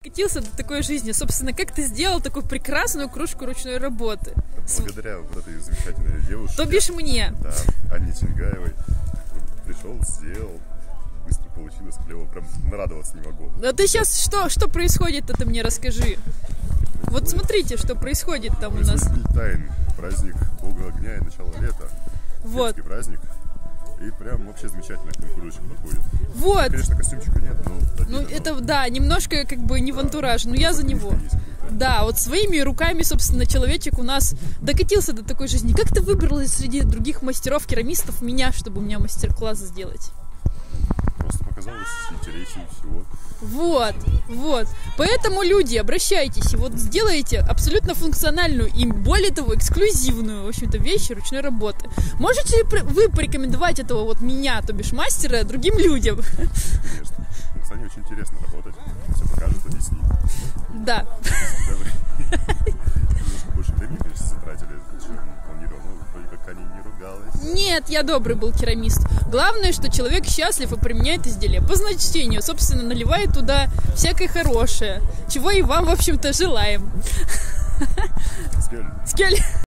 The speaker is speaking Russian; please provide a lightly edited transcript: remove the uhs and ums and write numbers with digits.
Катился до такой жизни. Собственно, как ты сделал такую прекрасную кружку ручной работы? Благодаря вот этой замечательной девушке. То бишь мне. Да, Анне Чингаевой. Пришел, сделал. Быстро получилось, клево. Прям нарадоваться не могу. А ты сейчас что происходит-то, ты мне расскажи. Вот смотрите, что происходит там у нас. Тайн, праздник Бога огня и начало лета. Вот. Детский праздник. И прям вообще замечательно к ним кружечка подходит. Вот. Конечно, костюмчика нет, но... Ну, это, да, немножко как бы не в антураж, но я за него. Да, вот своими руками, собственно, человечек у нас докатился до такой жизни. Как ты выбрал среди других мастеров-керамистов меня, чтобы у меня мастер-класс сделать? Просто показалось интереснее всего. Вот. Поэтому, люди, обращайтесь, и вот сделайте абсолютно функциональную и, более того, эксклюзивную, в общем-то, вещь ручной работы. Можете ли вы порекомендовать этого вот меня, то бишь мастера, другим людям? Конечно. С Аней очень интересно работать. Все покажет, объяснит. Да. Немножко больше времени, конечно, затратили, чем планировал. Ну, вроде как Аня не ругалась. Нет, я добрый был керамист. Главное, что человек счастлив и применяет изделие по назначению. Собственно, наливает туда всякое хорошее. Чего и вам, в общем-то, желаем. Скель. Скель.